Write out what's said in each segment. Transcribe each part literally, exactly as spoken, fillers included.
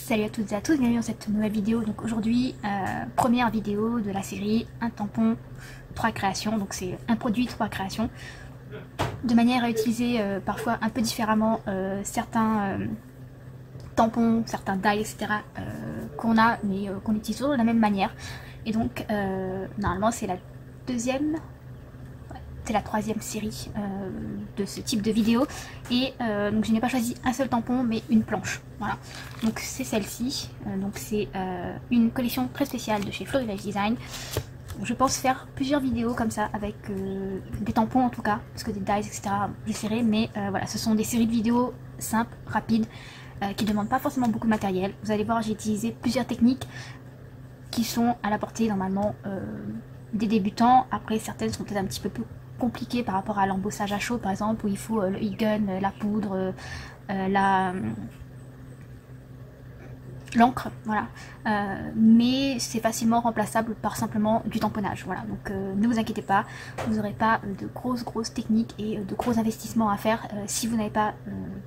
Salut à toutes et à tous, bienvenue dans cette nouvelle vidéo. Donc aujourd'hui, euh, première vidéo de la série un tampon, trois créations. Donc c'est un produit, trois créations. De manière à utiliser euh, parfois un peu différemment euh, certains euh, tampons, certains dies, et cetera euh, qu'on a, mais euh, qu'on utilise toujours de la même manière. Et donc euh, normalement c'est la deuxième... C'est la troisième série euh, de ce type de vidéo et euh, donc je n'ai pas choisi un seul tampon mais une planche. Voilà, donc c'est celle-ci. Euh, donc c'est euh, une collection très spéciale de chez Florilège Design. Je pense faire plusieurs vidéos comme ça avec euh, des tampons en tout cas, parce que des dies et cetera j'essaierai, mais euh, voilà, ce sont des séries de vidéos simples, rapides, euh, qui ne demandent pas forcément beaucoup de matériel. Vous allez voir, j'ai utilisé plusieurs techniques qui sont à la portée normalement euh, des débutants. Après certaines sont peut-être un petit peu plus compliqué par rapport à l'embossage à chaud par exemple, où il faut euh, le heat gun, euh, la poudre, euh, la l'encre, voilà. Euh, mais c'est facilement remplaçable par simplement du tamponnage, voilà. Donc euh, ne vous inquiétez pas, vous n'aurez pas euh, de grosses grosses techniques et euh, de gros investissements à faire euh, si vous n'avez pas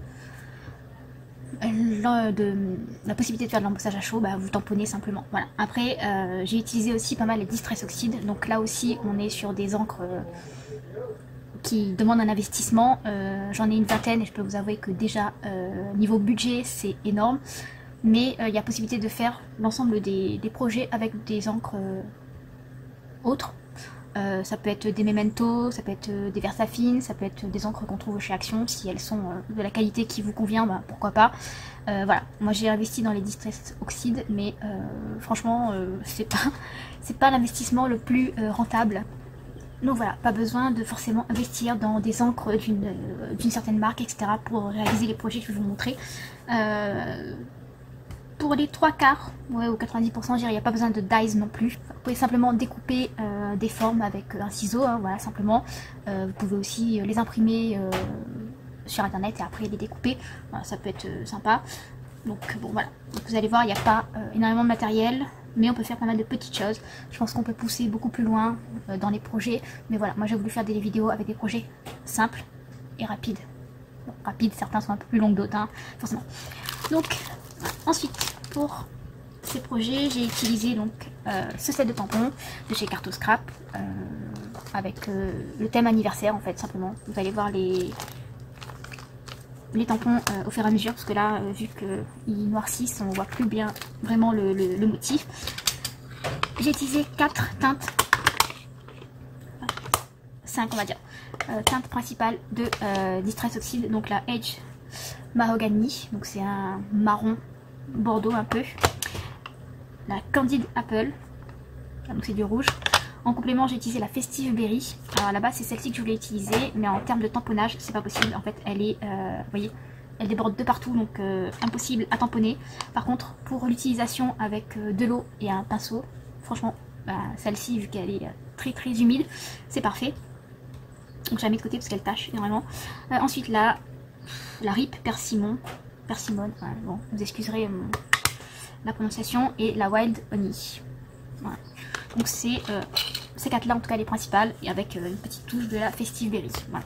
euh, de, la possibilité de faire de l'embossage à chaud. Bah, vous tamponnez simplement, voilà. Après euh, j'ai utilisé aussi pas mal les Distress Oxide, donc là aussi on est sur des encres euh, qui demande un investissement. Euh, j'en ai une vingtaine et je peux vous avouer que déjà euh, niveau budget c'est énorme, mais il euh, y a possibilité de faire l'ensemble des, des projets avec des encres euh, autres. Euh, ça peut être des Memento, ça peut être des Versafine, ça peut être des encres qu'on trouve chez Action. Si elles sont euh, de la qualité qui vous convient, bah, pourquoi pas. Euh, voilà, moi j'ai investi dans les Distress Oxide, mais euh, franchement euh, c'est pas, c'est pas l'investissement le plus euh, rentable. Donc voilà, pas besoin de forcément investir dans des encres d'une euh, d'une certaine marque, et cetera pour réaliser les projets que je vais vous montrer. Euh, pour les trois quarts, ouais, ou quatre-vingt-dix pour cent, je dirais, il n'y a pas besoin de dies non plus. Vous pouvez simplement découper euh, des formes avec un ciseau, hein, voilà, simplement. Euh, vous pouvez aussi les imprimer euh, sur internet et après les découper. Voilà, ça peut être euh, sympa. Donc bon voilà, donc, vous allez voir, il n'y a pas euh, énormément de matériel, mais on peut faire pas mal de petites choses. Je pense qu'on peut pousser beaucoup plus loin euh, dans les projets, mais voilà, moi j'ai voulu faire des vidéos avec des projets simples et rapides. Bon, rapides, certains sont un peu plus longs que d'autres, hein, forcément. Donc voilà. Ensuite, pour ces projets, j'ai utilisé donc euh, ce set de tampons de chez Carto Scrap, euh, avec euh, le thème anniversaire en fait, simplement. Vous allez voir les... les tampons euh, au fur et à mesure, parce que là euh, vu qu'ils noircissent on voit plus bien vraiment le, le, le motif. J'ai utilisé quatre teintes, cinq on va dire, euh, teintes principales de euh, Distress Oxide. Donc la Edge Mahogany, donc c'est un marron bordeaux un peu, la Candid Apple, donc c'est du rouge. En complément, j'ai utilisé la Festive Berry. Alors là-bas, c'est celle-ci que je voulais utiliser, mais en termes de tamponnage, c'est pas possible. En fait, elle est, euh, vous voyez, elle déborde de partout, donc euh, impossible à tamponner. Par contre, pour l'utilisation avec euh, de l'eau et un pinceau, franchement, bah, celle-ci, vu qu'elle est euh, très très humide, c'est parfait. Donc je la mets de côté parce qu'elle tâche énormément. Euh, ensuite, la, la Rip Persimmon, Persimmon, ouais, bon, vous excuserez euh, la prononciation, et la Wild Honey. Voilà. Donc c'est euh, ces quatre là en tout cas les principales, et avec euh, une petite touche de la Festive Berry. Voilà.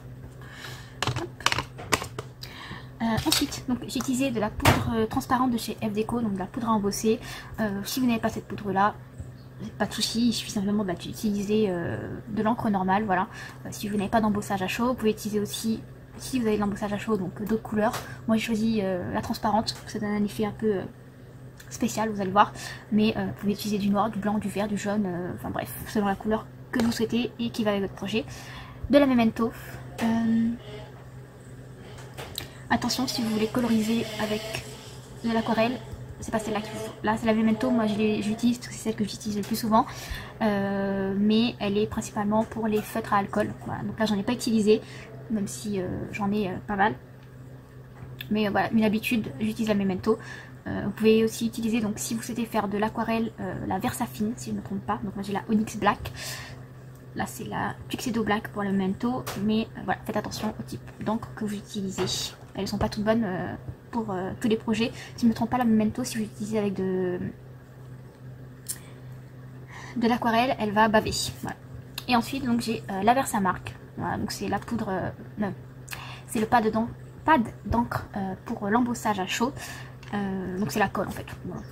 Euh, ensuite donc j'ai utilisé de la poudre euh, transparente de chez F Deco, donc de la poudre à embosser. Euh, si vous n'avez pas cette poudre là, pas de souci, il suffit simplement bah, d'utiliser euh, de l'encre normale. Voilà. Euh, si vous n'avez pas d'embossage à chaud, vous pouvez utiliser aussi, si vous avez de l'embossage à chaud, donc euh, d'autres couleurs. Moi j'ai choisi euh, la transparente, ça donne un effet un peu euh, spécial, vous allez voir, mais euh, vous pouvez utiliser du noir, du blanc, du vert, du jaune, euh, enfin bref, selon la couleur que vous souhaitez et qui va avec votre projet. De la Memento. Euh... Attention, si vous voulez coloriser avec de l'aquarelle, c'est pas celle-là qu'il faut. Là, c'est la Memento, moi j'utilise, c'est celle que j'utilise le plus souvent, euh, mais elle est principalement pour les feutres à alcool. Voilà, donc là, j'en ai pas utilisé, même si euh, j'en ai euh, pas mal. Mais euh, voilà, une habitude, j'utilise la Memento. Euh, vous pouvez aussi utiliser, donc si vous souhaitez faire de l'aquarelle, euh, la Versafine, si je ne me trompe pas. Donc moi j'ai la Onyx Black. Là c'est la Tuxedo Black pour le Memento. Mais euh, voilà, faites attention au type d'encre que vous utilisez. Elles ne sont pas toutes bonnes euh, pour euh, tous les projets. Si je ne me trompe pas, la Memento, si vous l'utilisez avec de, de l'aquarelle, elle va baver. Voilà. Et ensuite donc j'ai euh, la Versamark. Voilà, donc c'est la poudre... Euh, non, c'est le pad d'encre euh, pour l'embossage à chaud. Euh, donc c'est la colle en fait. Voilà.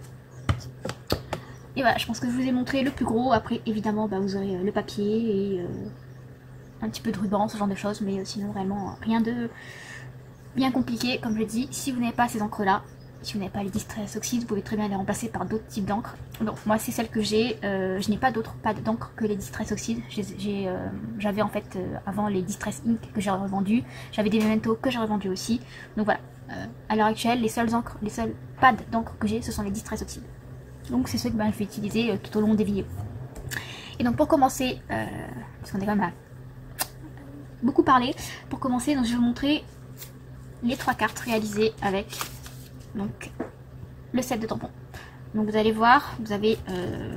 Et voilà, je pense que je vous ai montré le plus gros. Après, évidemment, bah, vous aurez le papier et euh, un petit peu de ruban, ce genre de choses. Mais euh, sinon, vraiment, rien de bien compliqué. Comme je dis, si vous n'avez pas ces encres-là, si vous n'avez pas les Distress Oxide, vous pouvez très bien les remplacer par d'autres types d'encre. Donc moi, c'est celle que j'ai. Euh, je n'ai pas d'autres pads d'encre que les Distress Oxide. J'avais euh, en fait euh, avant les Distress Ink que j'ai revendu. J'avais des Memento que j'ai revendu aussi. Donc voilà. Euh, à l'heure actuelle, les seuls encres, les seuls pads d'encre que j'ai, ce sont les Distress Oxide. Donc c'est ce que ben, je vais utiliser euh, tout au long des vidéos. Et donc pour commencer, euh, parce qu'on est quand même à beaucoup parlé, pour commencer, donc, je vais vous montrer les trois cartes réalisées avec donc, le set de tampons. Donc vous allez voir, vous avez... Euh,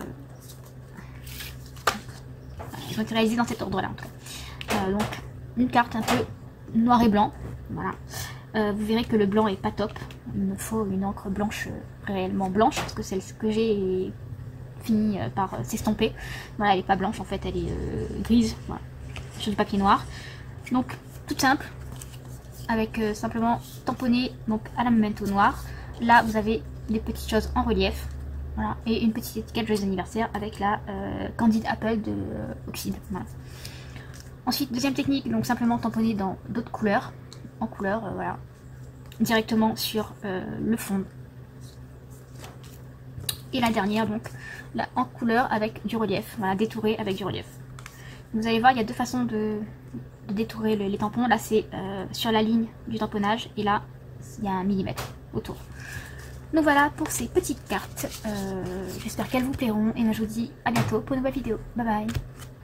ils ont été réalisés dans cet ordre-là en tout cas. Euh, donc une carte un peu noir et blanc, voilà. Euh, vous verrez que le blanc est pas top. Il me faut une encre blanche, euh, réellement blanche, parce que celle que j'ai est finie euh, par euh, s'estomper. Voilà, elle est pas blanche en fait, elle est euh, grise, voilà, sur du papier noir. Donc toute simple, avec euh, simplement tamponné donc à la Memento noir. Là vous avez des petites choses en relief, voilà, et une petite étiquette joyeux anniversaire avec la euh, Candid Apple de euh, Oxide. Voilà. Ensuite deuxième technique, donc simplement tamponner dans d'autres couleurs. En couleur, euh, voilà, directement sur euh, le fond. Et la dernière, donc, là, en couleur avec du relief, voilà, détouré avec du relief. Vous allez voir, il y a deux façons de, de détourer le, les tampons. Là, c'est euh, sur la ligne du tamponnage, et là, il y a un millimètre autour. Donc voilà pour ces petites cartes. Euh, J'espère qu'elles vous plairont, et moi je vous dis à bientôt pour une nouvelle vidéo. Bye bye.